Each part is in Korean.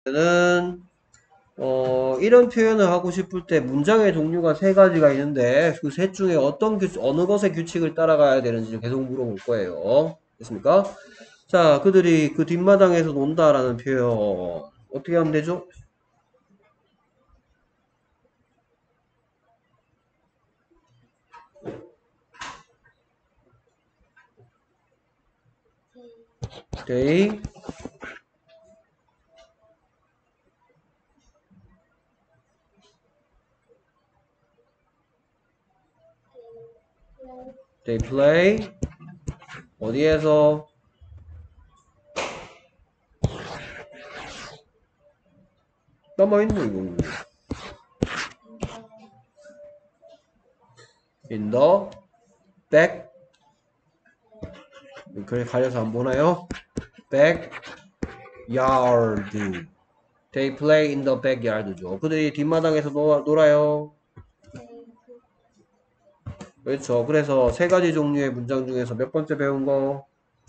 는 이런 표현을 하고 싶을 때 문장의 종류가 세 가지가 있는데 그 셋 중에 어느 것의 규칙을 따라가야 되는지 계속 물어볼 거예요. 됐습니까? 자, 그들이 그 뒷마당에서 논다라는 표현 어떻게 하면 되죠? They they play 어디에서 남아있네 이거 in the back 그래 가려서 안 보나요? backyard they play in the backyard죠. 그들이 뒷마당에서 놀아요. 그렇죠. 그래서 세 가지 종류의 문장 중에서 몇 번째 배운 거?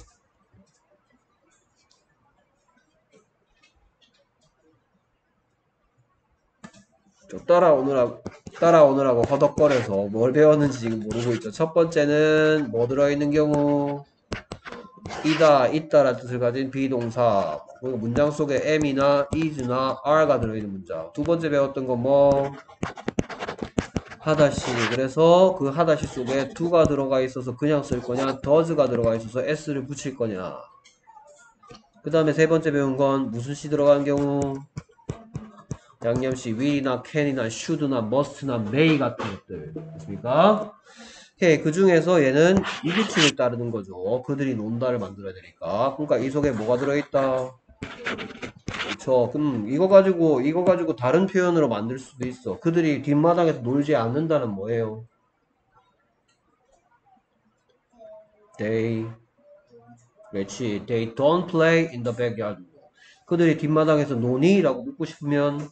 저 따라오느라고 허덕거려서 뭘 배웠는지 지금 모르고 있죠. 첫 번째는 뭐 들어있는 경우? 이다, 있다라는 뜻을 가진 비동사. 그리고 문장 속에 am이나 is나 are가 들어있는 문장. 두 번째 배웠던 건 뭐? 하다시. 그래서 그 하다시 속에 do가 들어가 있어서 그냥 쓸 거냐, does가 들어가 있어서 s를 붙일 거냐. 그 다음에 세 번째 배운 건 무슨 시 들어간 경우? 양념시 will이나 can이나 should나 must나 may 같은 것들 됐습니까? 오케이. 그 중에서 얘는 이 규칙을 따르는 거죠. 그들이 논다를 만들어야 되니까. 그러니까 이 속에 뭐가 들어있다? 그쵸. 그럼 이거 가지고 다른 표현으로 만들 수도 있어. 그들이 뒷마당에서 놀지 않는다는 뭐예요? They 그렇지. They don't play in the backyard. 그들이 뒷마당에서 노니? 라고 묻고 싶으면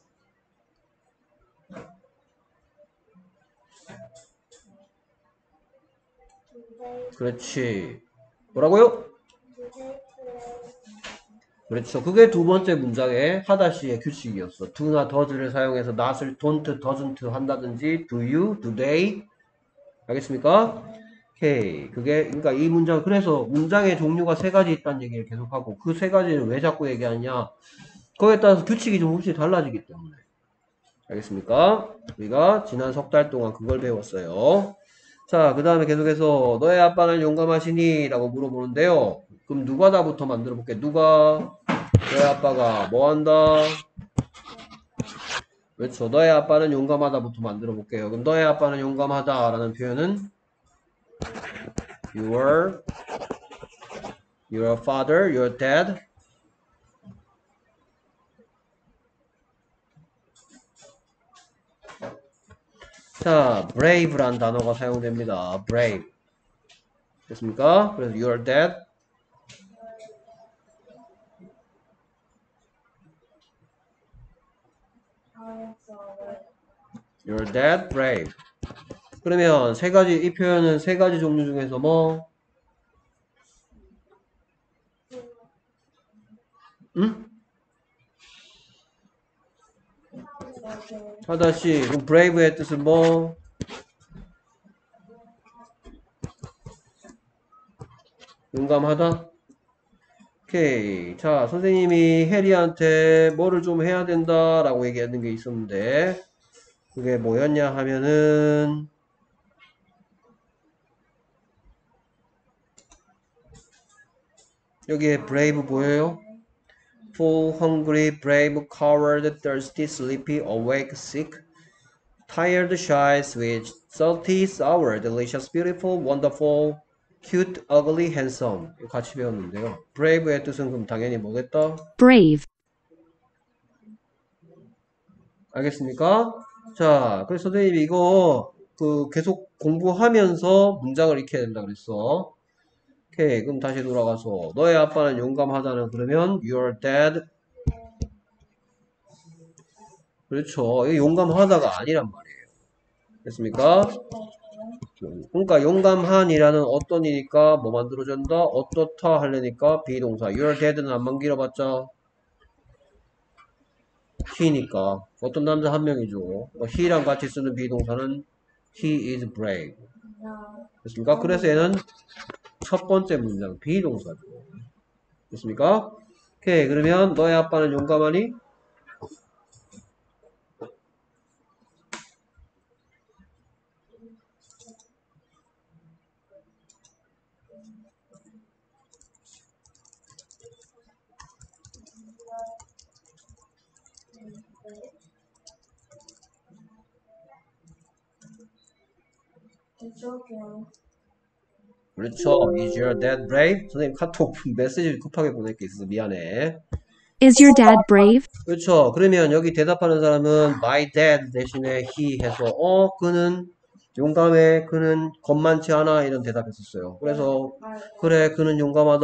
그렇지. 뭐라고요? 그렇죠. 그게 두 번째 문장의 하다시의 규칙이었어. do나 does를 사용해서 not을 don't, doesn't 한다든지 do you, do they 알겠습니까? 오케이. 그러니까 이 문장 그래서 문장의 종류가 세 가지 있다는 얘기를 계속하고 그 세 가지를 왜 자꾸 얘기하냐 그거에 따라서 규칙이 조금씩 달라지기 때문에 알겠습니까? 우리가 지난 석 달 동안 그걸 배웠어요. 자, 그 다음에 계속해서 너의 아빠는 용감하시니? 라고 물어보는데요. 그럼 누가 다부터 만들어 볼게. 누가? 너의 아빠가 뭐 한다? 그렇죠. 너의 아빠는 용감하다부터 만들어 볼게요. 그럼 너의 아빠는 용감하다 라는 표현은 your father, your dad. 자, brave란 단어가 사용됩니다. brave. 됐습니까? 그래서 your dad, brave. 그러면 이 표현은 세 가지 종류 중에서 뭐? 응? 하다시. 그럼 brave의 뜻은 뭐? 용감하다? 오케이. 자, 선생님이 해리한테 뭐를 좀 해야 된다라고 얘기하는 게 있었는데, 그게 뭐였냐 하면은, 여기에 brave 보여요? full, hungry, brave, coward, thirsty, sleepy, awake, sick, tired, shy, sweet, salty, sour, delicious, beautiful, wonderful, cute, ugly, handsome. 이거 같이 배웠는데요. brave의 뜻은 그럼 당연히 뭐겠다? brave, 알겠습니까? 자, 그래서 선생님이 이거 계속 공부하면서 문장을 익혀야 된다 그랬어. 오케이, 그럼 다시 돌아가서 너의 아빠는 용감하다는 그러면 your dad 그렇죠. 이게 용감하다가 아니란 말이에요. 됐습니까? 그러니까 용감한이라는 어떤이니까 뭐 만들어준다? 어떻다 하려니까 비동사. Your dad는 안만 길어봤자 he니까 어떤 남자 한 명이죠. he랑 같이 쓰는 비동사는 he is brave. 됐습니까? 그래서 얘는 첫 번째 문장 비동사죠. 됐습니까? 오케이. 그러면 너의 아빠는 용감하니? 그렇죠. Is your dad brave? 선생님 카톡 메시지 급하게 보낼 게 있어서 미안해. Is your dad brave? 그렇죠. 그러면 여기 대답하는 사람은 my dad 대신에 he 해서 그는 용감해. 그는 겁만치 않아. 이런 대답했었어요. 그래서 그래 그는 용감하다.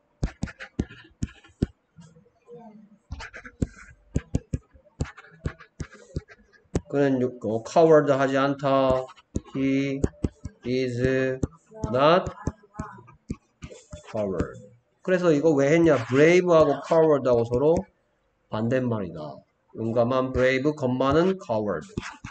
그는 coward 하지 않다. He is not coward. 그래서 이거 왜 했냐? brave하고 coward하고 서로 반대말이다. 용감한 brave, 겁많은 coward.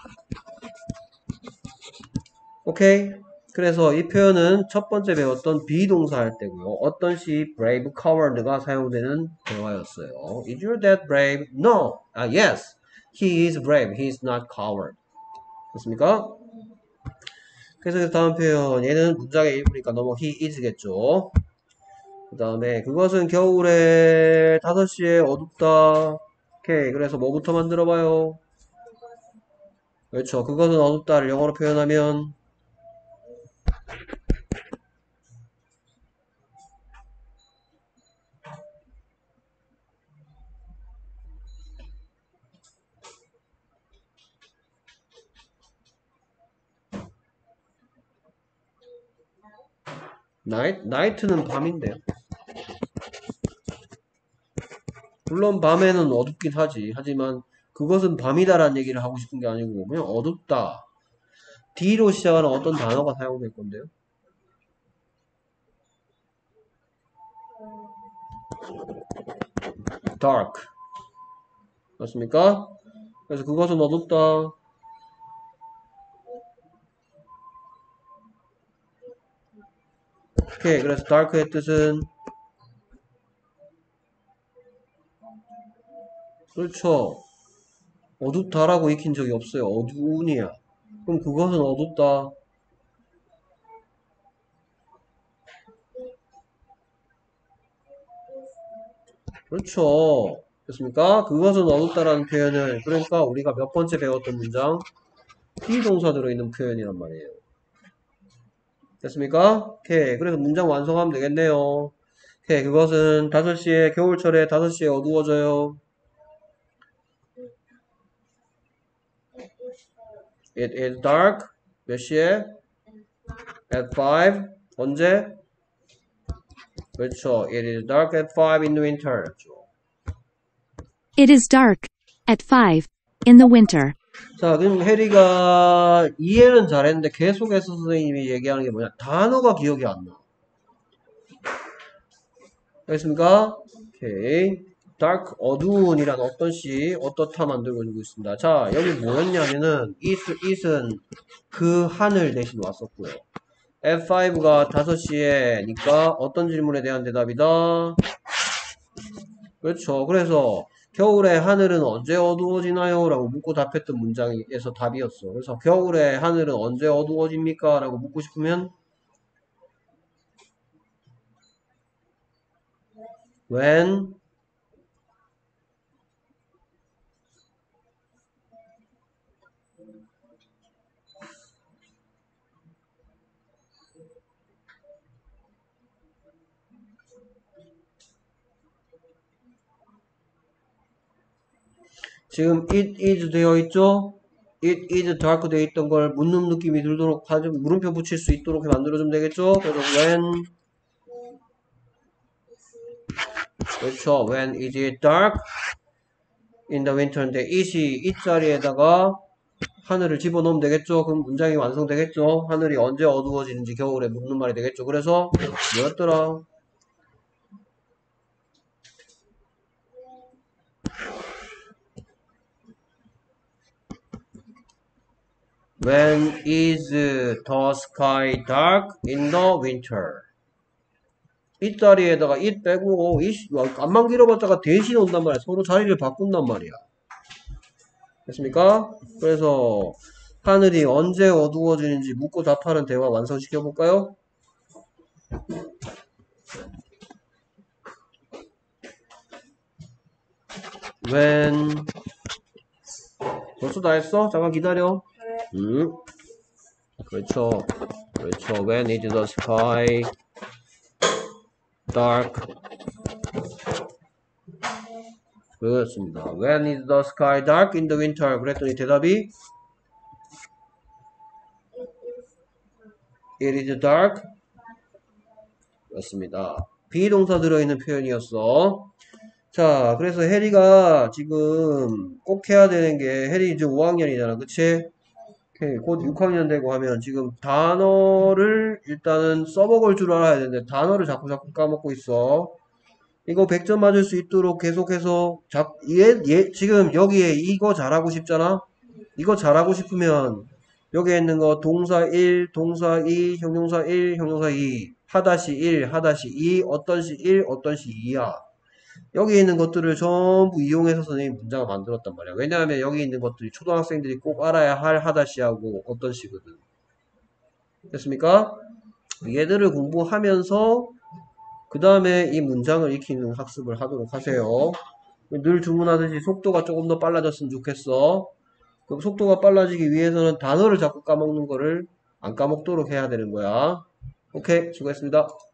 오케이? 그래서 이 표현은 첫 번째 배웠던 비동사 할 때고요. 어떤 시 brave, coward가 사용되는 대화였어요. Is your dad brave? No. Yes. He is brave. He is not coward. 됐습니까? 그래서 다음 표현. 얘는 문장의 일부니까 넘어 he is겠죠. 그 다음에 그것은 겨울에 5시에 어둡다. 오케이. 그래서 뭐부터 만들어봐요? 그렇죠. 그것은 어둡다를 영어로 표현하면 night는 밤인데요. 물론 밤에는 어둡긴 하지. 하지만 그것은 밤이다라는 얘기를 하고 싶은 게 아니고 그냥 어둡다. D로 시작하는 어떤 단어가 사용될 건데요. dark. 맞습니까? 그래서 그것은 어둡다. 오케이. 그래서 dark의 뜻은 그렇죠. 어둡다라고 익힌 적이 없어요. 어두운이야. 그럼 그것은 어둡다. 그렇죠. 됐습니까? 그것은 어둡다라는 표현을 그러니까 우리가 몇 번째 배웠던 문장 비동사 들어있는 표현이란 말이에요. 됐습니까? 오케이. 그래서 문장 완성하면 되겠네요. 오케이. 그것은 5시에 겨울철에 5시에 어두워져요. It is dark. 몇 시에? At 5. 언제? 그렇죠. It is dark at 5 in the winter. It is dark at 5 in the winter. 자, 그럼 해리가 이해는 잘했는데 계속해서 선생님이 얘기하는 게 뭐냐? 단어가 기억이 안 나. 알겠습니까? 오케이. dark, 어두운이란 어떤 시, 어떻다 만들고 주고 있습니다. 자, 여기 뭐였냐면은 it은 그 하늘 대신 왔었고요. F5가 5시에니까 어떤 질문에 대한 대답이다? 그렇죠. 그래서 겨울에 하늘은 언제 어두워지나요? 라고 묻고 답했던 문장에서 답이었어. 그래서 겨울에 하늘은 언제 어두워집니까? 라고 묻고 싶으면 when 지금 it is 되어 있죠? it is dark 되어 있던 걸 묻는 느낌이 들도록 물음표 붙일 수 있도록 만들어주면 되겠죠? 그래서 when 그렇죠. when is it dark in the winter인데 it이 it 자리에다가 하늘을 집어넣으면 되겠죠? 그럼 문장이 완성되겠죠? 하늘이 언제 어두워지는지 겨울에 묻는 말이 되겠죠? 그래서 뭐였더라? When is the sky dark in the winter? 이 자리에다가 it 빼고 안만 길어봤자가 대신 온단 말이야. 서로 자리를 바꾼단 말이야. 됐습니까? 그래서 하늘이 언제 어두워지는지 묻고 답하는 대화 완성시켜 볼까요? When 벌써 다 했어? 잠깐 기다려. 그렇죠. 그렇죠. When is the sky dark? 그렇습니다. When is the sky dark in the winter? 그랬더니 대답이 It is dark. 그렇습니다. 비동사 들어있는 표현이었어. 자, 그래서 해리가 지금 꼭 해야 되는 게 해리 이제 5학년이잖아. 그치? 오케이, 곧 6학년 되고 하면 지금 단어를 일단은 써먹을 줄 알아야 되는데 단어를 자꾸 까먹고 있어. 이거 100점 맞을 수 있도록 계속해서 지금 여기에 이거 잘하고 싶잖아? 이거 잘하고 싶으면 여기에 있는 거 동사 1, 동사 2, 형용사 1, 형용사 2 하다시 1, 하다시 2, 어떤 시 1, 어떤 시 2야. 여기 있는 것들을 전부 이용해서 선생님이 문장을 만들었단 말이야. 왜냐하면 여기 있는 것들이 초등학생들이 꼭 알아야 할 하다시하고 어떤 시거든. 됐습니까? 얘들을 공부하면서 그 다음에 이 문장을 익히는 학습을 하도록 하세요. 늘 주문하듯이 속도가 조금 더 빨라졌으면 좋겠어. 그럼 속도가 빨라지기 위해서는 단어를 자꾸 까먹는 거를 안 까먹도록 해야 되는 거야. 오케이, 수고했습니다.